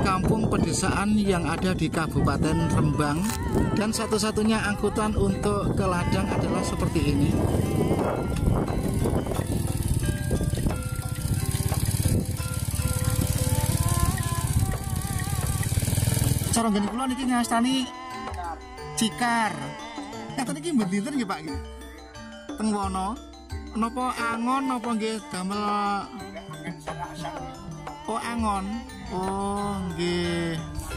kampung pedesaan yang ada di Kabupaten Rembang, dan satu-satunya angkutan untuk ke ladang adalah seperti ini. Cara ngene kula niki ngastani Cikar. Ngaten iki mbentinten nggih Pak nggih. Teng wono napa angon napa nggih damel angon. Oh nggih.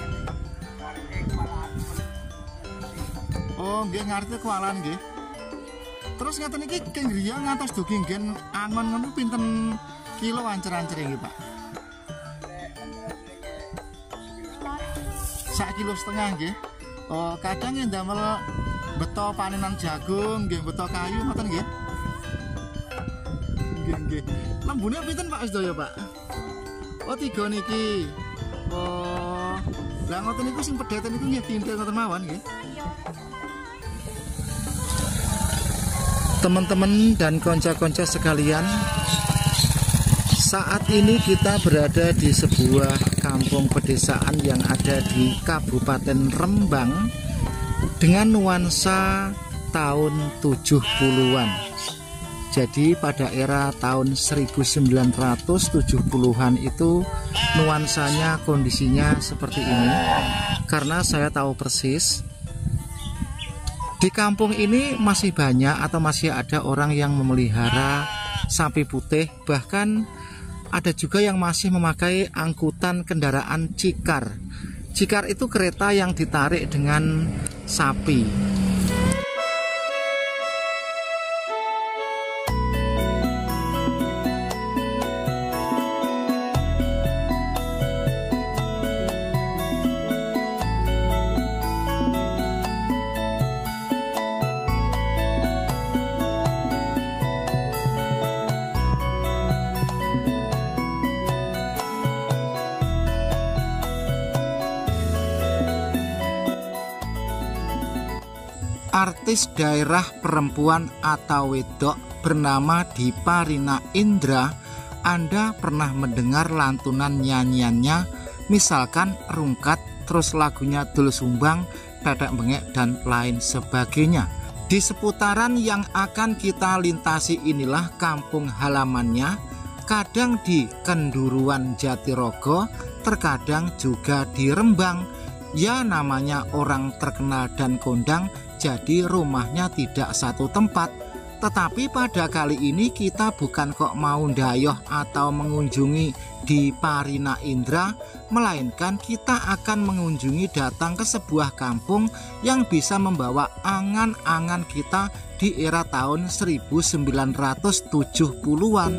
Oh nggih ngerti kualan nggih. Terus ngaten iki keng griya ngantos dugi nggen angon ngono pinten kilo ancer-ancere nggih Pak? 1,5 kilo nggih. Oh, kadang yang damel beto panenan jagung, nggih beto kayu ngoten nggih. Nggih. Lembune pinten Pak sedaya, Pak? Oh, 3 niki. Oh. Lah ngoten niku sing pedheten niku nggih pinten ngoten mawon nggih. Teman-teman dan konco-konco sekalian, saat ini kita berada di sebuah kampung pedesaan yang ada di Kabupaten Rembang dengan nuansa tahun 70-an. Jadi pada era tahun 1970-an itu nuansanya kondisinya seperti ini. Karena saya tahu persis di kampung ini masih banyak atau masih ada orang yang memelihara sapi putih, bahkan ada juga yang masih memakai angkutan kendaraan Cikar. Cikar itu kereta yang ditarik dengan sapi. Artis daerah perempuan atau wedok bernama Dipa Rina Indra. Anda pernah mendengar lantunan nyanyiannya, misalkan Rungkat, terus lagunya Dul Sumbang, Tetek Bengek, dan lain sebagainya. Di seputaran yang akan kita lintasi inilah kampung halamannya, kadang di Kenduruan Jatirogo, terkadang juga di Rembang. Ya namanya orang terkenal dan kondang, jadi rumahnya tidak satu tempat. Tetapi pada kali ini kita bukan kok mau ndayoh atau mengunjungi Dipa Rina Indra, melainkan kita akan mengunjungi datang ke sebuah kampung yang bisa membawa angan-angan kita di era tahun 1970-an.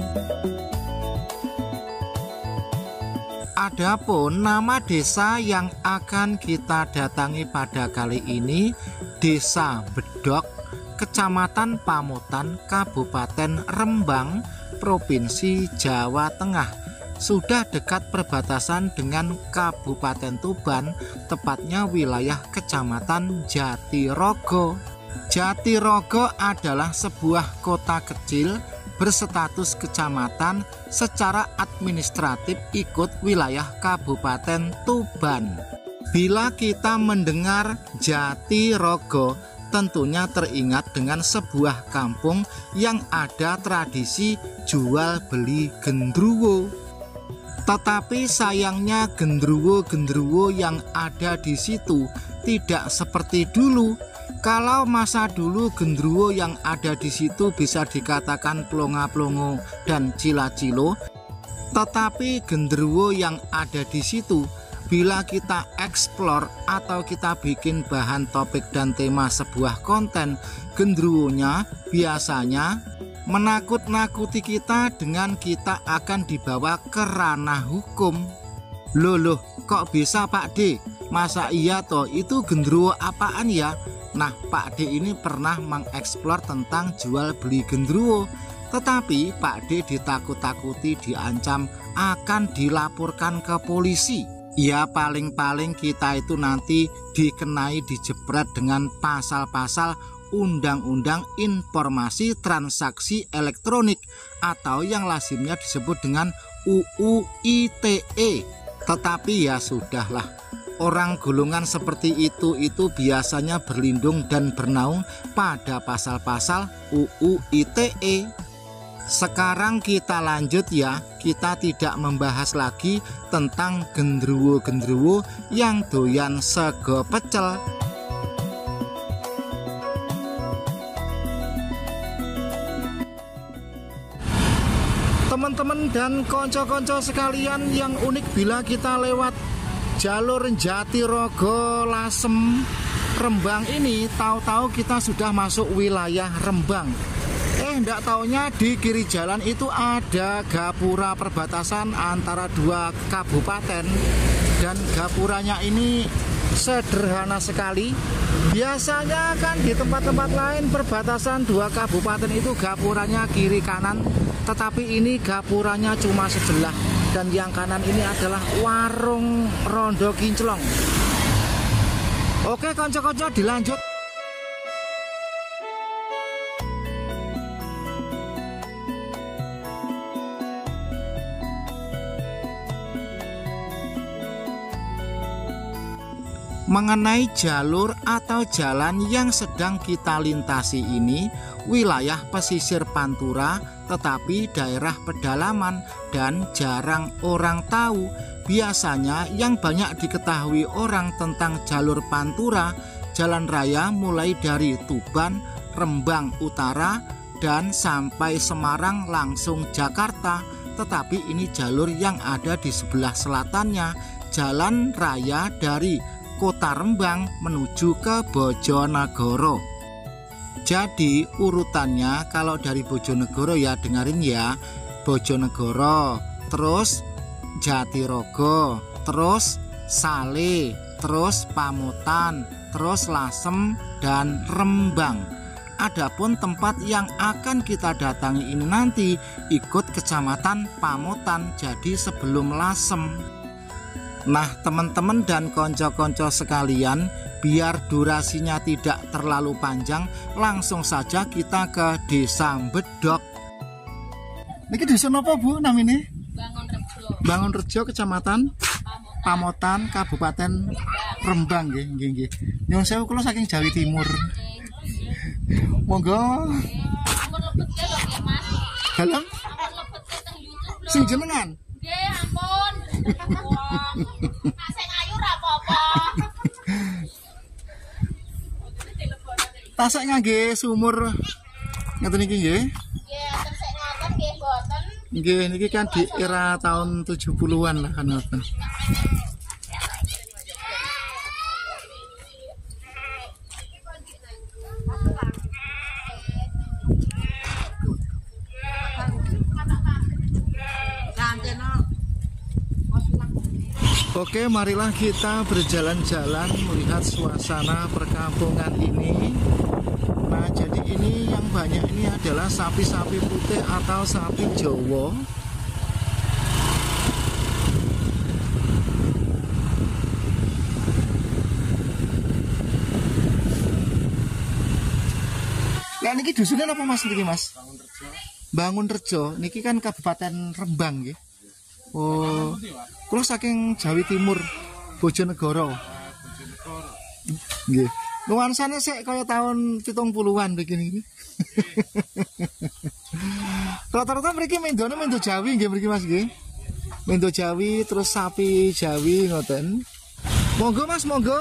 Adapun nama desa yang akan kita datangi pada kali ini, Desa Bedok, Kecamatan Pamutan, Kabupaten Rembang, Provinsi Jawa Tengah. Sudah dekat perbatasan dengan Kabupaten Tuban, tepatnya wilayah Kecamatan Jatirogo. Jatirogo adalah sebuah kota kecil berstatus kecamatan, secara administratif ikut wilayah Kabupaten Tuban. Bila kita mendengar Jatirogo, tentunya teringat dengan sebuah kampung yang ada tradisi jual beli gendruwo. Tetapi sayangnya gendruwo-gendruwo yang ada di situ tidak seperti dulu. Kalau masa dulu gendruwo yang ada di situ bisa dikatakan plonga-plongo dan cila-cilo, tetapi gendruwo yang ada di situ bila kita eksplor atau kita bikin bahan topik dan tema sebuah konten, gendruwonya biasanya menakut-nakuti kita dengan kita akan dibawa ke ranah hukum. Loh, kok bisa Pak D? Masa iya toh itu gendruwo apaan ya? Nah, Pak D ini pernah mengeksplor tentang jual beli gendruwo, tetapi Pak D ditakut-takuti, diancam akan dilaporkan ke polisi. Ya paling-paling kita itu nanti dikenai dijebret dengan pasal-pasal Undang-Undang Informasi Transaksi Elektronik atau yang lazimnya disebut dengan UU ITE. Tetapi ya sudahlah, orang golongan seperti itu biasanya berlindung dan bernaung pada pasal-pasal UU ITE. Sekarang kita lanjut ya, kita tidak membahas lagi tentang gendruwo-gendruwo yang doyan sego pecel. Teman-teman dan konco-konco sekalian, yang unik bila kita lewat jalur Jatirogo Lasem Rembang ini, tahu-tahu kita sudah masuk wilayah Rembang. Ndak taunya di kiri jalan itu ada gapura perbatasan antara dua kabupaten, dan gapuranya ini sederhana sekali. Biasanya kan di tempat-tempat lain perbatasan dua kabupaten itu gapuranya kiri kanan, tetapi ini gapuranya cuma sebelah, dan yang kanan ini adalah warung Rondo Kinclong. Oke konco-konco, dilanjut. Mengenai jalur atau jalan yang sedang kita lintasi ini, wilayah pesisir Pantura, tetapi daerah pedalaman dan jarang orang tahu. Biasanya yang banyak diketahui orang tentang jalur Pantura, jalan raya mulai dari Tuban, Rembang Utara, dan sampai Semarang langsung Jakarta. Tetapi ini jalur yang ada di sebelah selatannya, jalan raya dari Kota Rembang menuju ke Bojonegoro. Jadi urutannya kalau dari Bojonegoro ya, dengerin ya, Bojonegoro, terus Jatirogo, terus Sale, terus Pamotan, terus Lasem dan Rembang. Adapun tempat yang akan kita datangi ini nanti ikut kecamatan Pamotan, jadi sebelum Lasem. Nah teman-teman dan konco-konco sekalian, biar durasinya tidak terlalu panjang, langsung saja kita ke Desa Bedok. Niki desa apa Bu namanya? Bangunrejo, Kecamatan Pamotan, Kabupaten Rembang nggih. Nyuwun sewu kula saking Jawa Timur. Monggo. Dalam sing jenengan? Nggih, ampun. Sing ayu ra apa-apa. Tasik ngangge sumur ngeten iki nggih. Nggih, tasik ngoten nggih mboten. Nggih, niki kan di era tahun 70-an lah kan ngoten. Oke, marilah kita berjalan-jalan melihat suasana perkampungan ini. Nah, jadi ini yang banyak ini adalah sapi-sapi putih atau sapi Jawa. Nah, niki dusunnya apa Mas niki Mas? Bangunrejo. Niki kan Kabupaten Rembang nggih. Oh, kula saking Jawa Timur, Bojonegoro. Nggih. Nuansane sik kaya tahun 70-an begini iki. Rata-rata mriki mendo Jawi nggih mriki Mas nggih. Mendo Jawi terus sapi Jawi ngoten. Monggo Mas, monggo.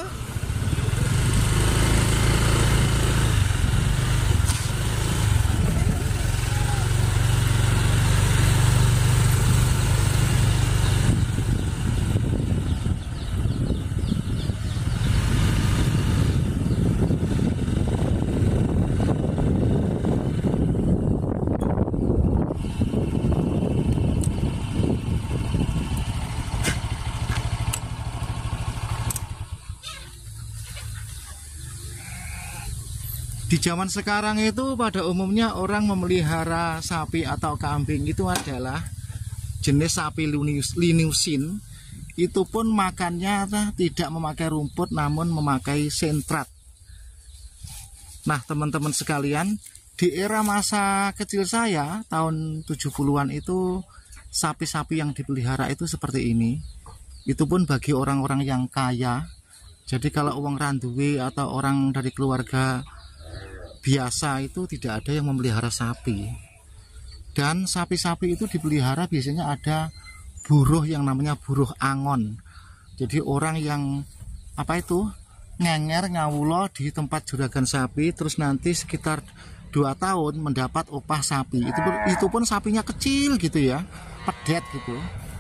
Di zaman sekarang itu pada umumnya orang memelihara sapi atau kambing itu adalah jenis sapi linusin. Itu pun makannya tidak memakai rumput namun memakai sentrat. Nah teman-teman sekalian, di era masa kecil saya tahun 70-an itu sapi-sapi yang dipelihara itu seperti ini. Itu pun bagi orang-orang yang kaya. Jadi kalau uang randuwe atau orang dari keluarga biasa itu tidak ada yang memelihara sapi. Dan sapi-sapi itu dipelihara biasanya ada buruh yang namanya buruh angon. Jadi orang yang ngenger ngawulo di tempat juragan sapi, terus nanti sekitar 2 tahun mendapat upah sapi. Itu pun sapinya kecil gitu ya, pedet gitu.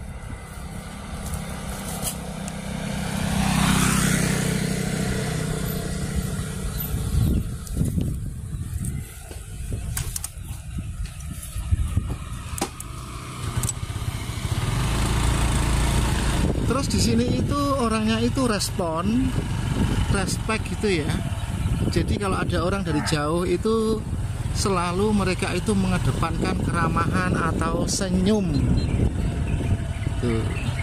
Terus di sini itu orangnya itu respect gitu ya. Jadi kalau ada orang dari jauh itu selalu mereka itu mengedepankan keramahan atau senyum. Tuh.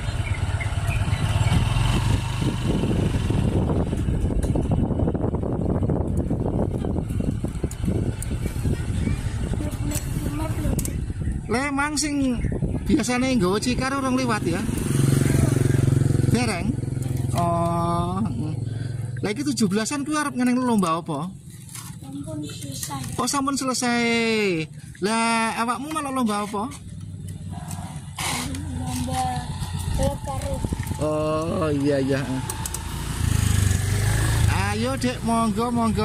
Lemang sing biasanya nggawa cikar orang liwat ya. Dereng. Oh. Lagi 17-an kuwi arep ngeneng lomba apa? Sampun selesai. Oh, sampun selesai. Lah, awakmu malah lomba apa? Lomba balap karung. Oh, iya. Ayo, Dek, monggo.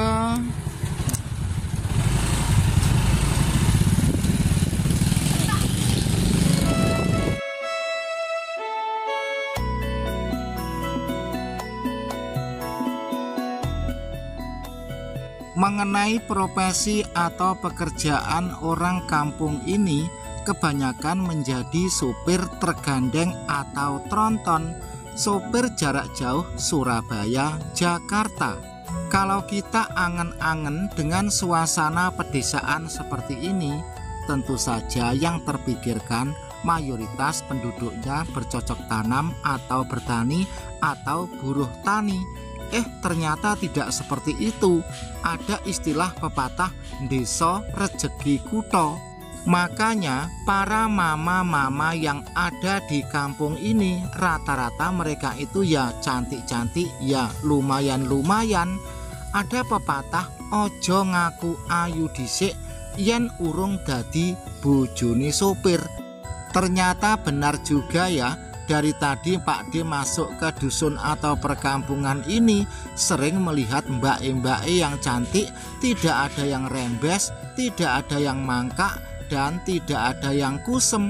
Mengenai profesi atau pekerjaan orang kampung ini kebanyakan menjadi sopir tergandeng atau tronton, sopir jarak jauh Surabaya, Jakarta. Kalau kita angen-angen dengan suasana pedesaan seperti ini, tentu saja yang terpikirkan mayoritas penduduknya bercocok tanam atau bertani atau buruh tani. Ternyata tidak seperti itu. Ada istilah pepatah desa rejeki kutho. Makanya para mama-mama yang ada di kampung ini rata-rata mereka itu ya cantik-cantik, ya lumayan-lumayan. Ada pepatah ojo ngaku ayu dhisik yen urung dadi bojone sopir. Ternyata benar juga ya. Dari tadi Pak D masuk ke dusun atau perkampungan ini sering melihat mbak-mbak yang cantik, tidak ada yang rembes, tidak ada yang mangkak, dan tidak ada yang kusem.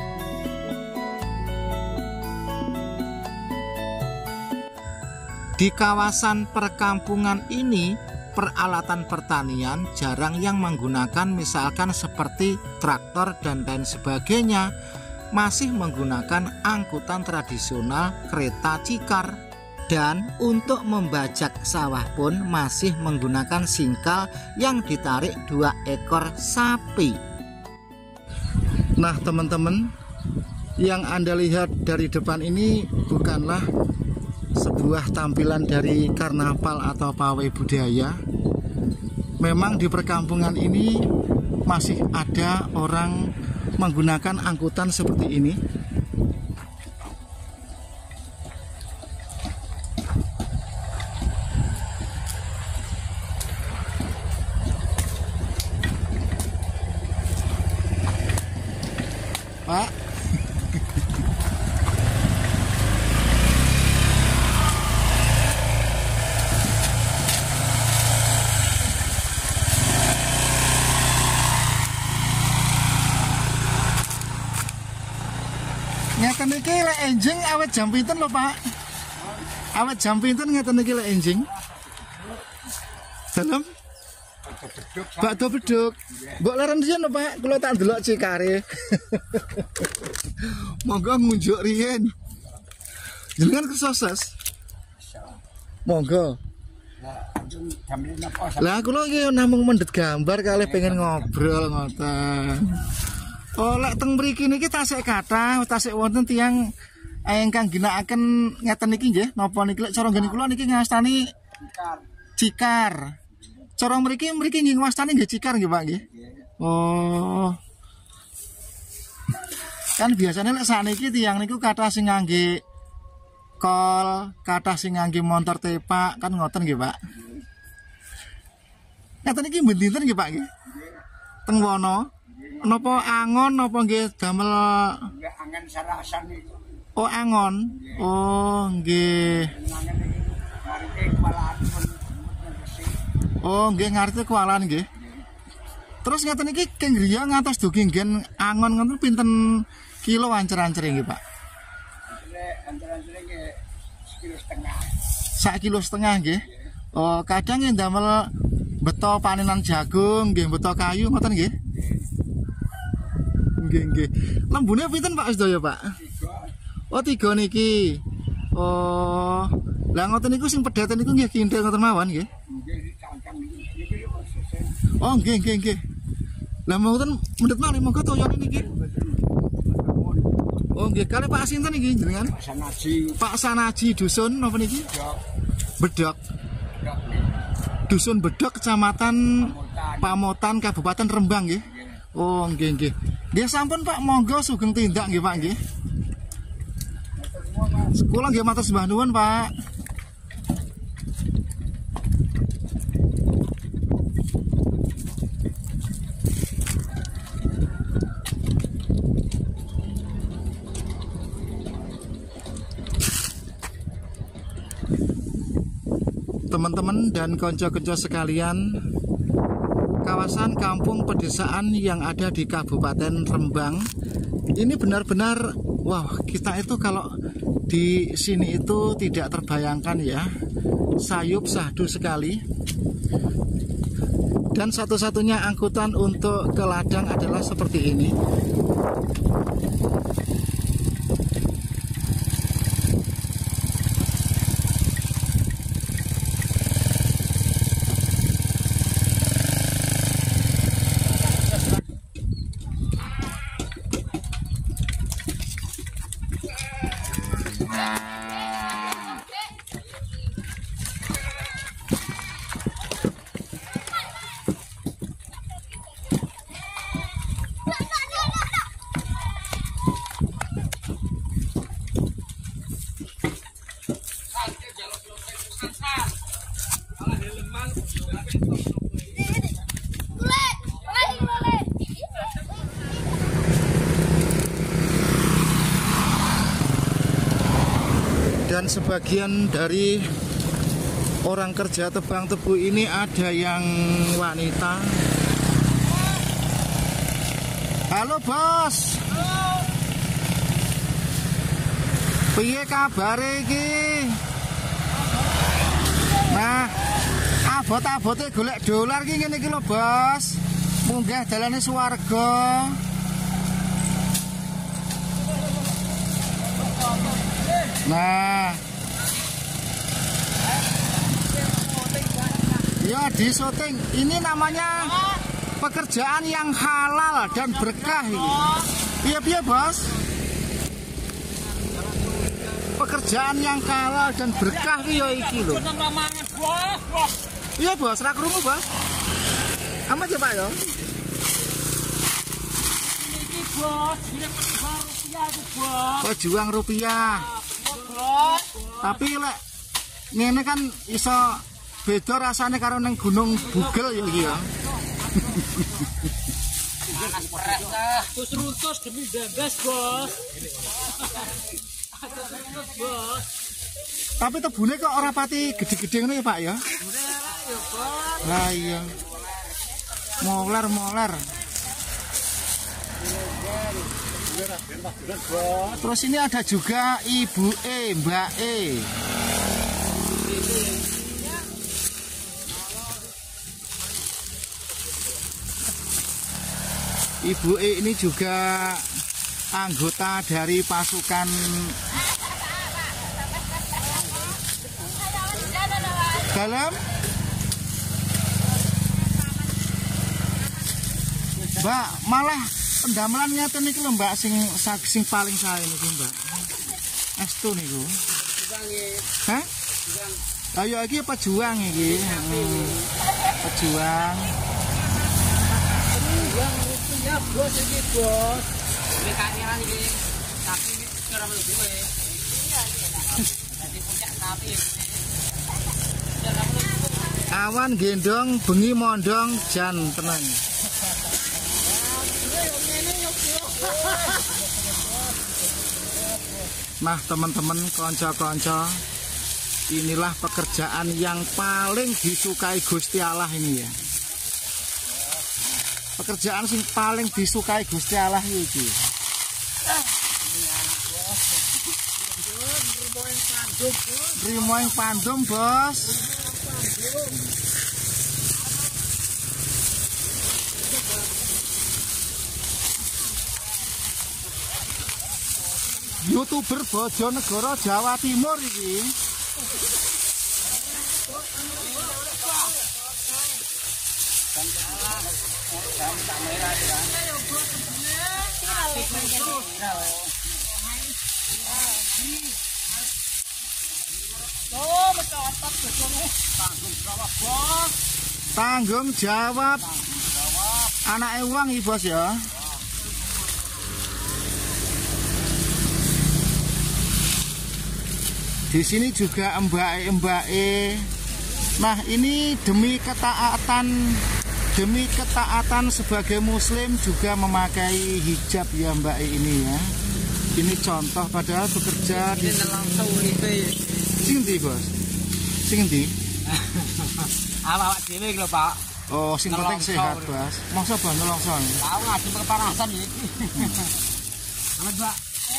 Di kawasan perkampungan ini, peralatan pertanian jarang yang menggunakan misalkan seperti traktor dan lain sebagainya. Masih menggunakan angkutan tradisional kereta cikar, dan untuk membajak sawah pun masih menggunakan singkal yang ditarik 2 ekor sapi. Nah teman-teman, yang Anda lihat dari depan ini bukanlah sebuah tampilan dari karnaval atau pawai budaya. Memang di perkampungan ini masih ada orang menggunakan angkutan seperti ini. Pak, ngeten iki lek enjing awet jam pinten lho, Pak? Awet jam pinten ngeten iki lek enjing? Dalem? Bakdo beduk. Mbok leren riyen lho, Pak. Kula tak ndelok cikare. Monggo ngunjuk riyen. Jenengan kersos. Monggo. Lah kula iki namung mendhet gambar kalih pengen ngobrol ngoten. Oh, lek teng mriki niki tasik kathah, tasik wonten tiyang ingkang ginakaken ngeten niki nggih, napa niki lek cara nggen kula niki ngastani cikar. Cara mriki nggih ngastani nggih cikar nggih, Pak nggih. Oh. Kan biasanya lek sakniki tiyang niku kathah sing ngangge kol, kathah sing ngangge montor tepak kan ngoten nggih, Pak. Ngaten iki mben-mben nggih, Pak nggih. Teng wono napa angon napa nggih damel angen sarasan itu. Oh, angon. Oh, nggih. Oh, nggih ngarti kualan nggih. Terus ngaten iki keng griya ngantos dugi nggen angon ngoten pinten kilo ancer-ancere nggih, Pak? Ancer-ancere nggih 1,5 kilo. 1,5 kilo nggih. Oh, kadang nggih damel beto panenan jagung nggih, beto kayu ngoten nggih. Nggih, nggih. Lembune pinten Pak sedaya, Pak? 3. Oh, 3 niki. Oh, lah ngoten niku sing pedaten niku nggih kinthil ngoten mawon nggih. Oh, nggih, nggih, nggih. Lah mboten mendhet malih monggo toyone niki. Oh, nggih, kali Pak sinten niki jenengan? Pak Sanaji. Pak Sanaji dusun napa niki? Bedok. Dusun Bedok, Kecamatan Pamotan, Kabupaten Rembang nggih. Oh, nggih, nggih. Nggih sampun Pak, monggo sugeng tindak nggih Pak nggih. Kula nggih matur sembah nuwun, Pak. Teman-teman dan konco-konco sekalian, kawasan kampung pedesaan yang ada di Kabupaten Rembang ini benar-benar wow, kita itu kalau di sini itu tidak terbayangkan ya, sayup sahdu sekali. Dan satu-satunya angkutan untuk ke ladang adalah seperti ini. Dan sebagian dari orang kerja tebang tebu ini ada yang wanita. Halo bos. Piye kabare iki? Nah, abot-abote golek dolar iki ngene iki lho, Bos. Munggah dalane swarga. Nah, ya di syuting ini namanya pekerjaan yang halal dan berkah ini. Iya bos, pekerjaan yang halal dan berkah ya iki lho. Iya bos, ra krungu bos. Amat ya Pak ya. Ini bos, pejuang rupiah. Tapi lek ngene kan iso beda rasane karo neng Gunung Bugel ya iki ya. Terus demi bebas, Bos. Bos. Tapi tebune kok ora pati gede-gede ngono ya, Pak ya? Lah iya. Molar. Terus ini ada juga Ibu Mbak E. Ibu E ini juga anggota dari pasukan dalam. Mbak, malah pendamelan ngeten iki lho Mbak sing paling sae niki Mbak. Estu niku. Hah? Ayo iki pejuang iki. Pejuang. Ya bos iki bos. Ini kangelan iki. Tapi ora melu duwe. Iya. Awan gendong bengi mondong jan tenang. Nah teman-teman, konco-konco, inilah pekerjaan yang paling disukai Gusti Allah ini ya. Pekerjaan sing paling disukai Gusti Allah iki. Rimo yang pandum, Bos. YouTuber Bojonegoro Jawa Timur iki. Tanggung jawab anake wong iki, Bos ya. Di sini juga mbake. Nah, ini demi ketaatan sebagai muslim juga memakai hijab ya Mbak ini ya. Ini contoh padahal bekerja di sing ndi, Bos? Sing ndi? Awak dhewe lho, Pak. Oh, sing penting sehat, Bos. Masa bang nelongso. Tahu ngadu kepanasan iki. Amat, Pak.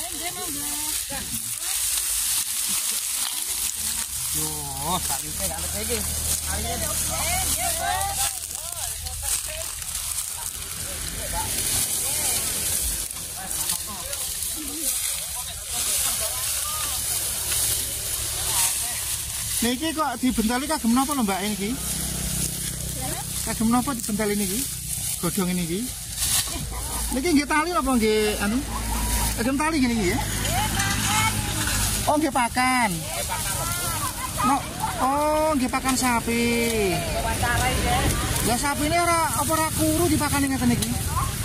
Yo, tak lupa gak ada lagi. Niki kok dibentali kagem napa lho Mbak ini? Kagem napa dibentali niki? Godhong ini iki. Niki nggih tali apa nggih anu? Kagem tali gini nggih ya? Oh, nggih pakan. No, oh, nggih pakan sapi. Ya sapi ini ora kuru dipakani ngeten iki.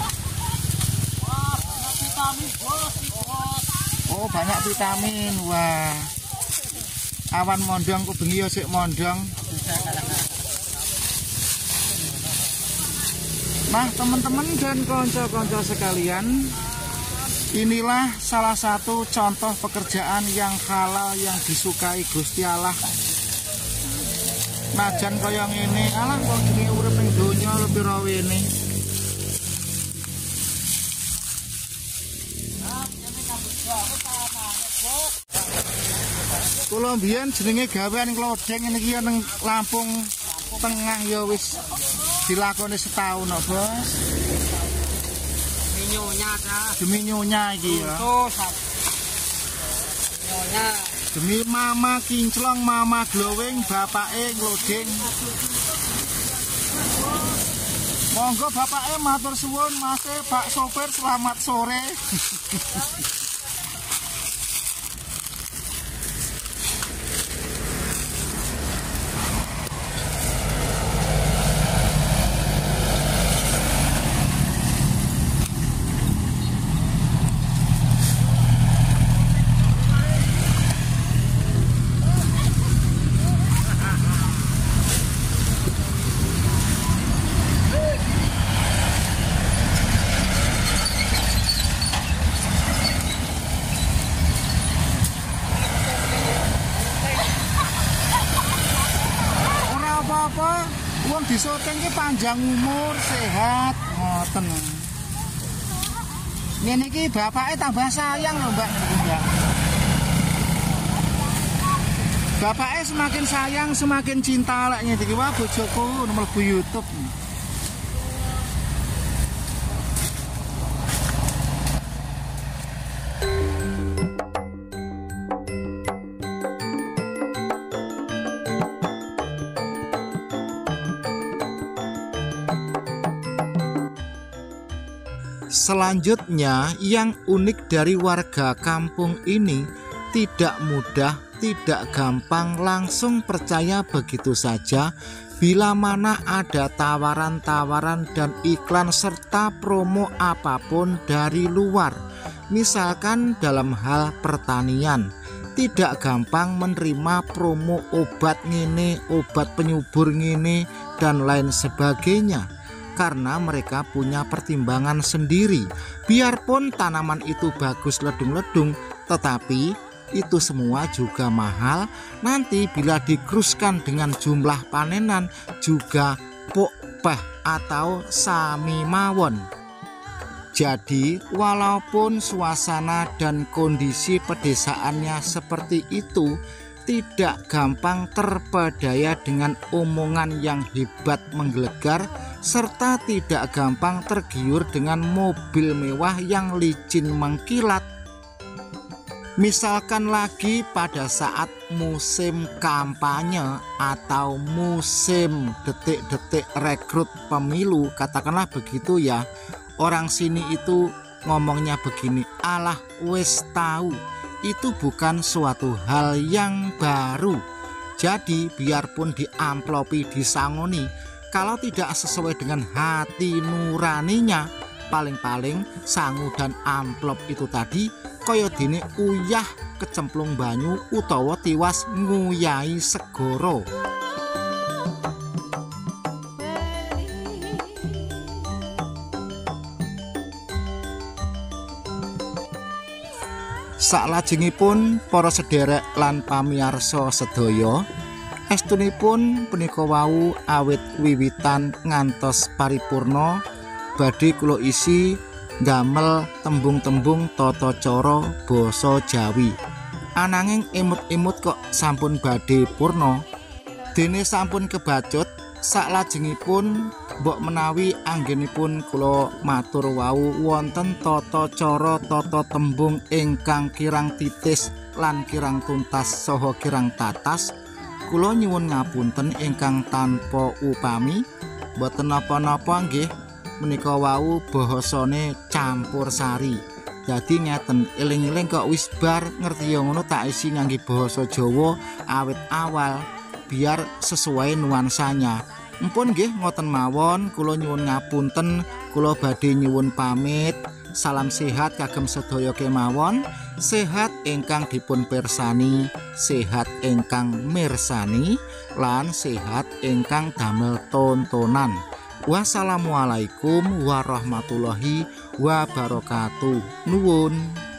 Oh, banyak vitamin. Wah. Awan mondong ku bengi ya sik mondong. Nah, teman-teman dan konco-konco sekalian, inilah salah satu contoh pekerjaan yang halal yang disukai Gusti Allah. Najan kaya ngene, alah kok jenenge urip ning donya lebih rawene. Kula mbiyen jenenge gawean klodeng ngene iki ning Lampung Tengah ya wis dilakoni setahun kok, Bos. Nyonya ta. Demi nyonya iki ya. Nyonya. Demi mama kinclong, mama glowing, bapake ngloding. Monggo bapake matur suwun, Mas Pak sopir selamat sore. Apa wong disoting ki panjang umur, sehat, ngoten. Ngene iki bapake tambah sayang lho, Mbak. Bapake semakin sayang, semakin cinta lek ngene iki. Wah, bojoku mlebu YouTube. Selanjutnya, yang unik dari warga kampung ini tidak mudah, tidak gampang langsung percaya begitu saja bila mana ada tawaran-tawaran dan iklan serta promo apapun dari luar. Misalkan dalam hal pertanian, tidak gampang menerima promo obat ngene, obat penyubur ngene, dan lain sebagainya, karena mereka punya pertimbangan sendiri. Biarpun tanaman itu bagus ledung-ledung, tetapi itu semua juga mahal. Nanti bila dikruskan dengan jumlah panenan juga pokpeh atau sami mawon. Jadi walaupun suasana dan kondisi pedesaannya seperti itu, tidak gampang terpedaya dengan omongan yang hebat menggelegar, serta tidak gampang tergiur dengan mobil mewah yang licin mengkilat. Misalkan lagi pada saat musim kampanye atau musim detik-detik rekrut pemilu, katakanlah begitu ya. Orang sini itu ngomongnya begini, alah wis tahu, itu bukan suatu hal yang baru. Jadi biarpun diamplopi, disangoni, kalau tidak sesuai dengan hati nuraninya, paling-paling sangu dan amplop itu tadi kaya dene uyah kecemplung banyu utawa tiwas nguyai segara. Saklajengipun para sederek lan pamirsa sedaya, estunipun punika wau awit wiwitan ngantos paripurna badhe kula isi ndamel tembung-tembung tata cara basa Jawi. Ananging imut-imut kok sampun badhe purna, dene sampun kebacut. Saklajengipun mbok menawi anggenipun kula matur wau wonten tata cara tata tembung ingkang kirang titis lan kirang tuntas saha kirang tatas, kula nyuwun ngapunten ingkang tanpa upami. Mboten napa-napa nggih, menika wau bahasane campur sari. Dadi ngeten, eling-eling kok wis bar ngerti ya ngono tak isi ngangge basa Jawa awit awal biar sesuai nuansanya. Mpun nggih ngoten mawon, kula nyuwun ngapunten, kula badhe nyuwun pamit. Salam sehat kagem sedaya kemawon, sehat ingkang dipun pirsani, sehat ingkang mirsani, lan sehat ingkang damel tontonan. Wassalamualaikum warahmatullahi wabarakatuh. Nuwun.